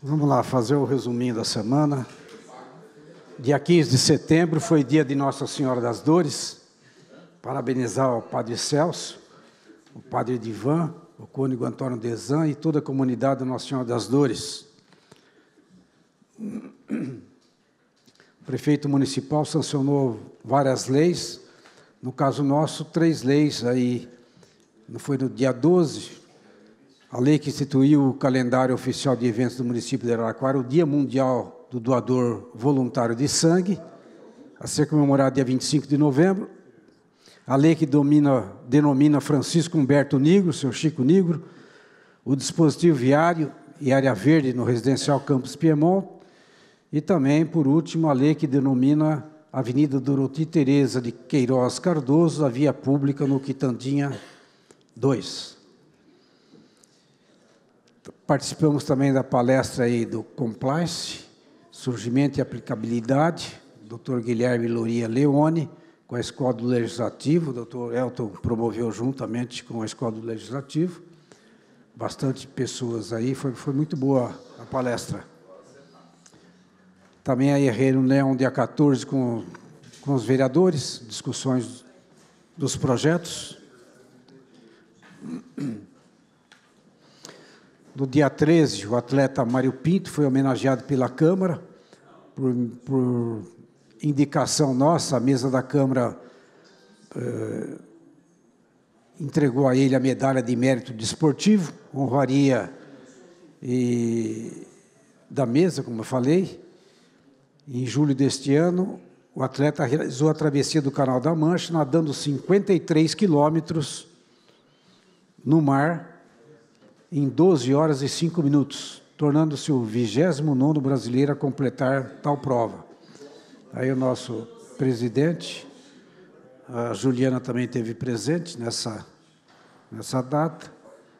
Vamos lá, fazer o resuminho da semana. Dia 15 de setembro foi dia de Nossa Senhora das Dores. Parabenizar o Padre Celso, o Padre Edivan, o Cônego Antônio Dezan e toda a comunidade da Nossa Senhora das Dores. O prefeito municipal sancionou várias leis, no caso nosso, 3 leis aí. Foi no dia 12, a lei que instituiu o calendário oficial de eventos do município de Araraquara, o Dia Mundial do Doador Voluntário de Sangue, a ser comemorado dia 25 de novembro. A lei que denomina Francisco Humberto Nigro, seu Chico Nigro, o dispositivo viário e área verde no residencial Campos Piemont, e também, por último, a lei que denomina Avenida Doroti Tereza de Queiroz Cardoso, a via pública no Quitandinha 2. Participamos também da palestra aí do Compliance, Surgimento e Aplicabilidade, Dr. Guilherme Loria Leone, com a Escola do Legislativo, o Dr. Elton promoveu juntamente com a Escola do Legislativo. Bastante pessoas aí, foi muito boa a palestra. Também aí a reunião dia 14 com os vereadores, discussões dos projetos. No dia 13, o atleta Mário Pinto foi homenageado pela Câmara, por indicação nossa, a mesa da Câmara entregou a ele a medalha de mérito desportivo, honraria da mesa, como eu falei. Em julho deste ano, o atleta realizou a travessia do Canal da Mancha, nadando 53 quilômetros no mar, em 12 horas e 5 minutos, tornando-se o 29º brasileiro a completar tal prova. Aí o nosso presidente, a Juliana também esteve presente nessa data.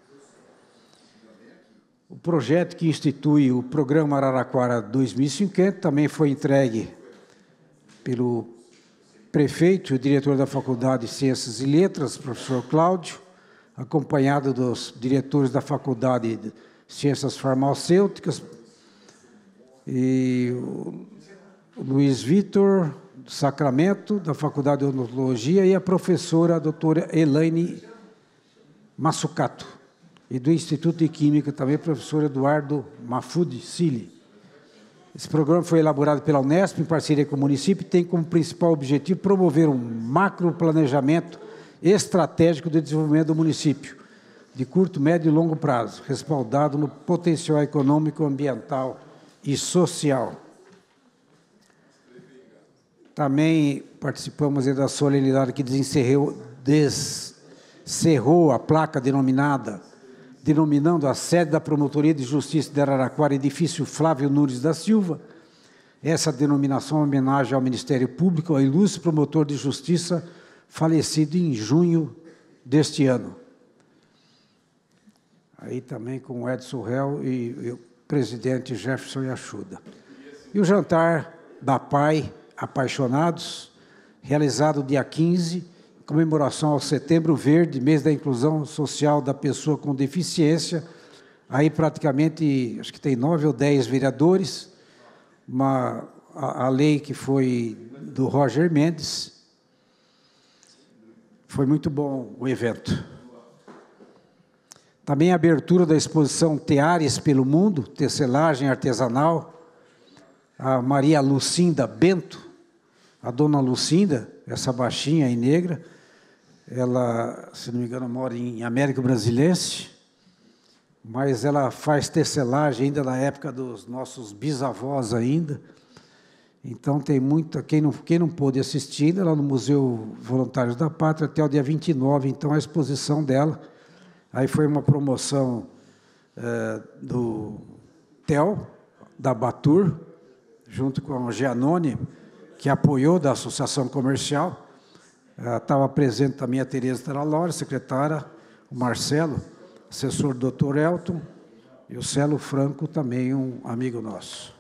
O projeto que institui o Programa Araraquara 2050 também foi entregue pelo prefeito e o diretor da Faculdade de Ciências e Letras, professor Cláudio, acompanhado dos diretores da Faculdade de Ciências Farmacêuticas, e o Luiz Vitor Sacramento, da Faculdade de Odontologia, e a professora a doutora Elaine Massucato, e do Instituto de Química, também o professor Eduardo Mafud Cili. Esse programa foi elaborado pela Unesp, em parceria com o município, e tem como principal objetivo promover um macroplanejamento estratégico de desenvolvimento do município, de curto, médio e longo prazo, respaldado no potencial econômico, ambiental e social. Também participamos da solenidade que descerrou a placa denominando a sede da Promotoria de Justiça de Araraquara, edifício Flávio Nunes da Silva. Essa denominação é homenagem ao Ministério Público, ao ilustre promotor de justiça, falecido em junho deste ano. Aí também com o Edson Réu e o presidente Jefferson Yachuda. E o jantar da PAI Apaixonados, realizado dia 15, em comemoração ao Setembro Verde, mês da inclusão social da pessoa com deficiência. Aí praticamente, acho que tem 9 ou 10 vereadores, a lei que foi do Roger Mendes. Foi muito bom o evento. Também a abertura da exposição Teares pelo Mundo, tecelagem artesanal. A Maria Lucinda Bento, a dona Lucinda, essa baixinha e negra, ela, se não me engano, mora em América Brasilense, mas ela faz tecelagem ainda na época dos nossos bisavós ainda. Então, tem muita... Quem não pôde assistir ainda, lá no Museu Voluntários da Pátria, até o dia 29, então, a exposição dela. Aí foi uma promoção do TEL, da Batur, junto com o Giannone, que apoiou da Associação Comercial. Estava presente também a Tereza Taralori, secretária, o Marcelo, assessor do Dr. Elton, e o Celo Franco, também um amigo nosso.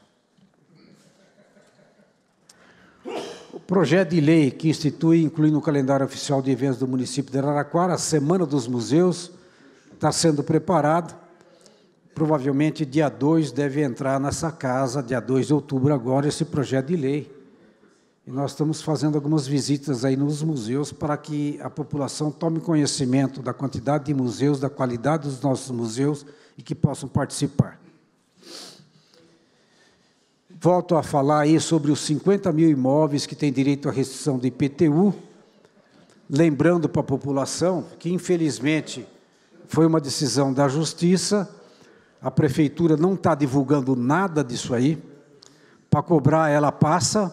O projeto de lei que institui, inclui no calendário oficial de eventos do município de Araraquara, a Semana dos Museus, está sendo preparado. provavelmente dia 2 deve entrar nessa casa, dia 2 de outubro agora, esse projeto de lei. E nós estamos fazendo algumas visitas aí nos museus para que a população tome conhecimento da quantidade de museus, da qualidade dos nossos museus e que possam participar. Volto a falar aí sobre os 50 mil imóveis que têm direito à restrição do IPTU, lembrando para a população que, infelizmente, foi uma decisão da Justiça, a Prefeitura não está divulgando nada disso aí, para cobrar ela passa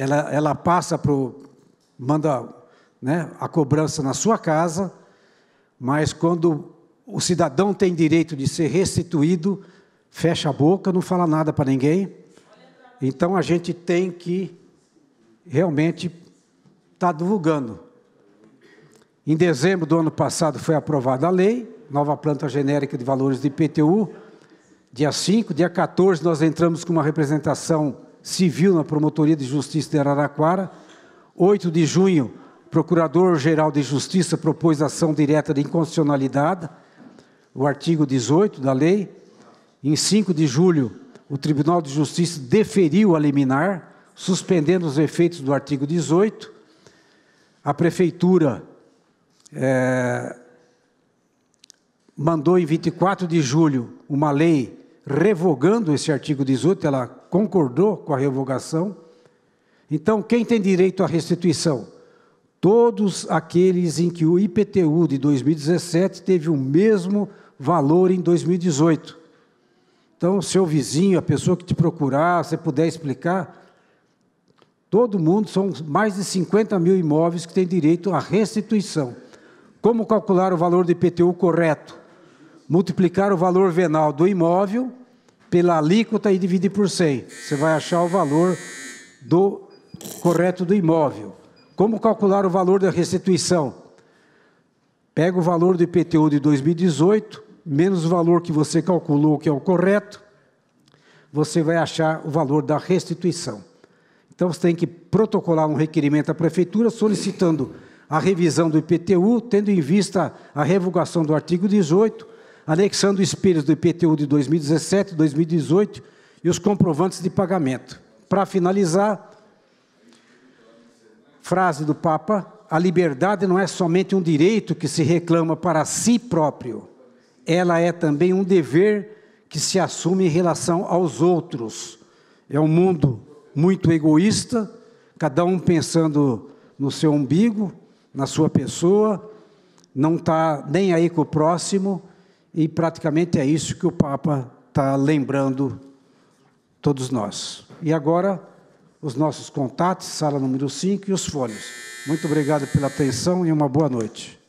manda, né, a cobrança na sua casa, mas quando o cidadão tem direito de ser restituído, fecha a boca, não fala nada para ninguém. Então, a gente tem que realmente estar divulgando. Em dezembro do ano passado foi aprovada a lei, nova planta genérica de valores de IPTU. Dia 5, dia 14, nós entramos com uma representação civil na Promotoria de Justiça de Araraquara. 8 de junho, o Procurador-Geral de Justiça propôs ação direta de inconstitucionalidade, o artigo 18 da lei. Em 5 de julho, o Tribunal de Justiça deferiu a liminar, suspendendo os efeitos do artigo 18. A Prefeitura mandou em 24 de julho uma lei revogando esse artigo 18, ela concordou com a revogação. Então, quem tem direito à restituição? Todos aqueles em que o IPTU de 2017 teve o mesmo valor em 2018. Então, o seu vizinho, a pessoa que te procurar, se puder explicar, todo mundo, são mais de 50 mil imóveis que têm direito à restituição. Como calcular o valor do IPTU correto? Multiplicar o valor venal do imóvel pela alíquota e dividir por 100. Você vai achar o valor correto do imóvel. Como calcular o valor da restituição? Pega o valor do IPTU de 2018, menos o valor que você calculou, que é o correto, você vai achar o valor da restituição. Então, você tem que protocolar um requerimento à Prefeitura solicitando a revisão do IPTU, tendo em vista a revogação do artigo 18, anexando espelhos do IPTU de 2017, 2018 e os comprovantes de pagamento. Para finalizar, frase do Papa: a liberdade não é somente um direito que se reclama para si próprio, ela é também um dever que se assume em relação aos outros. É um mundo muito egoísta, cada um pensando no seu umbigo, na sua pessoa, não está nem aí com o próximo, e praticamente é isso que o Papa está lembrando todos nós. E agora, os nossos contatos, sala número 5 e os fones. Muito obrigado pela atenção e uma boa noite.